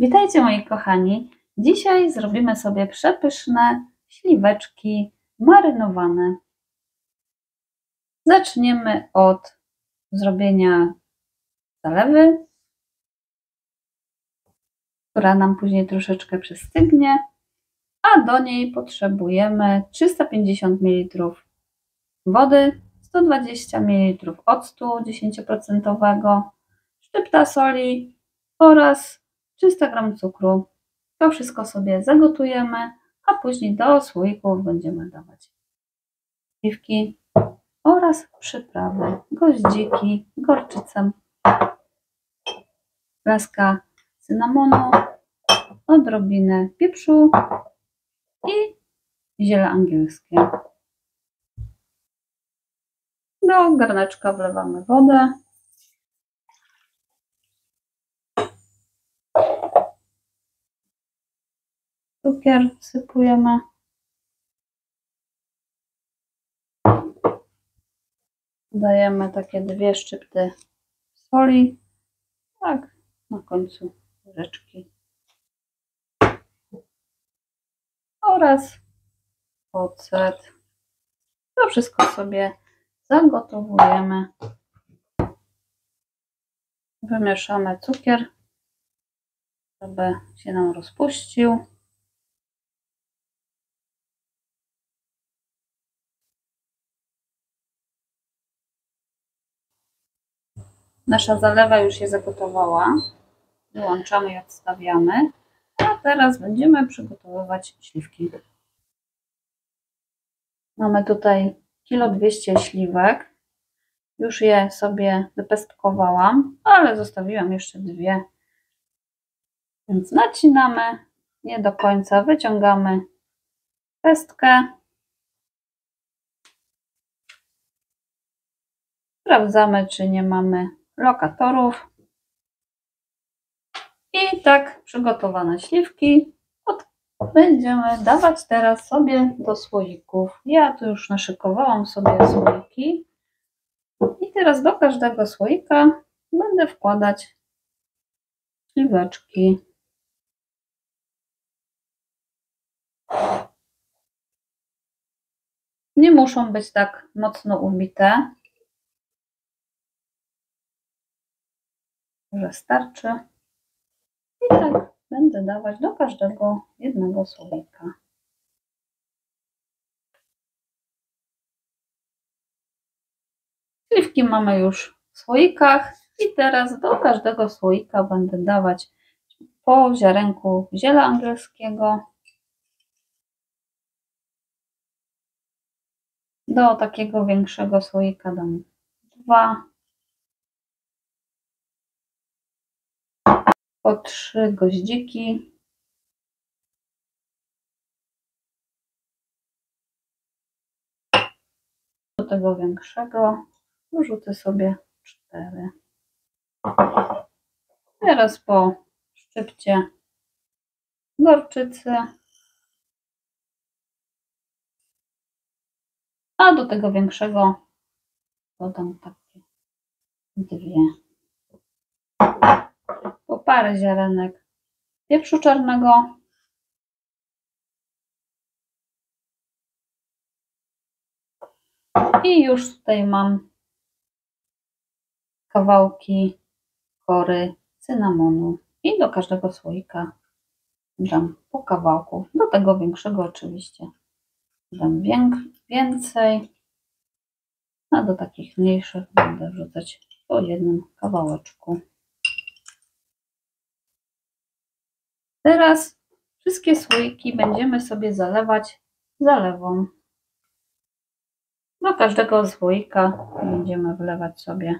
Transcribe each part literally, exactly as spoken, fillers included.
Witajcie moi kochani. Dzisiaj zrobimy sobie przepyszne śliweczki marynowane. Zaczniemy od zrobienia zalewy, która nam później troszeczkę przystygnie, a do niej potrzebujemy trzysta pięćdziesiąt mililitrów wody, sto dwadzieścia mililitrów octu dziesięć procent, szczypta soli oraz trzysta gramów cukru. To wszystko sobie zagotujemy, a później do słoików będziemy dawać śliwki oraz przyprawy, goździki, gorczycę, laska cynamonu, odrobinę pieprzu i ziele angielskie. Do garneczka wlewamy wodę. Cukier wsypujemy. Dajemy takie dwie szczypty soli, tak na końcu łyżeczki. Oraz ocet. To wszystko sobie zagotowujemy. Wymieszamy cukier, żeby się nam rozpuścił. Nasza zalewa już się zagotowała. Wyłączamy i odstawiamy. A teraz będziemy przygotowywać śliwki. Mamy tutaj kilo dwieście śliwek. Już je sobie wypestkowałam, ale zostawiłam jeszcze dwie. Więc nacinamy je do końca, wyciągamy pestkę. Sprawdzamy, czy nie mamy lokatorów. I tak przygotowane śliwki będziemy dawać teraz sobie do słoików. Ja tu już naszykowałam sobie słoiki. I teraz do każdego słoika będę wkładać śliweczki. Nie muszą być tak mocno ubite, że starczy. I tak będę dawać do każdego jednego słoika. Śliwki mamy już w słoikach i teraz do każdego słoika będę dawać po ziarenku ziela angielskiego. Do takiego większego słoika dam dwa, po trzy goździki, do tego większego wrzucę sobie cztery. Teraz po szczypcie gorczycy, a do tego większego dodam takie dwie. Po parę ziarenek pieprzu czarnego. I już tutaj mam kawałki kory cynamonu. I do każdego słoika dam po kawałku. Do tego większego oczywiście dam więcej. A do takich mniejszych będę wrzucać po jednym kawałeczku. Teraz wszystkie słoiki będziemy sobie zalewać zalewą. Do każdego słoika będziemy wlewać sobie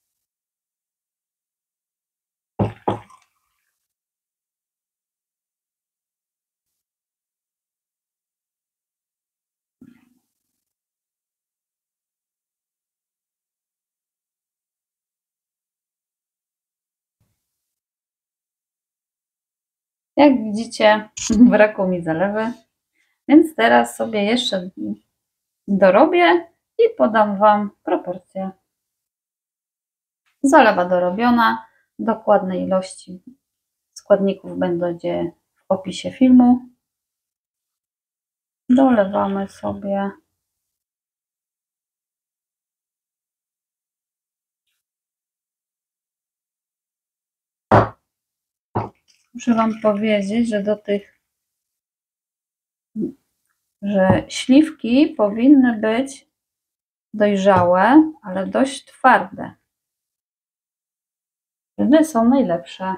Jak widzicie, brakło mi zalewy, więc teraz sobie jeszcze dorobię i podam Wam proporcje. Zalewa dorobiona, dokładnej ilości składników będzie w opisie filmu. Dolewamy sobie muszę Wam powiedzieć, że do tych, że śliwki powinny być dojrzałe, ale dość twarde. Wtedy są najlepsze.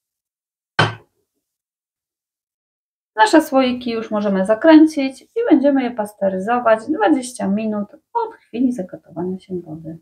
Nasze słoiki już możemy zakręcić i będziemy je pasteryzować dwadzieścia minut od chwili zagotowania się wody.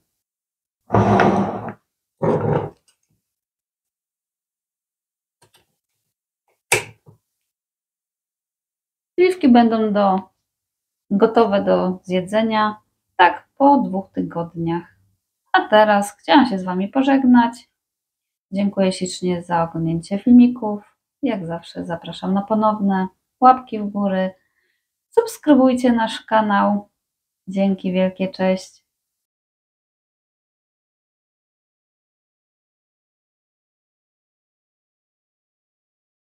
Śliwki będą do, gotowe do zjedzenia tak po dwóch tygodniach. A teraz chciałam się z Wami pożegnać. Dziękuję ślicznie za oglądnięcie filmików. Jak zawsze zapraszam na ponowne łapki w górę. Subskrybujcie nasz kanał. Dzięki wielkie, cześć.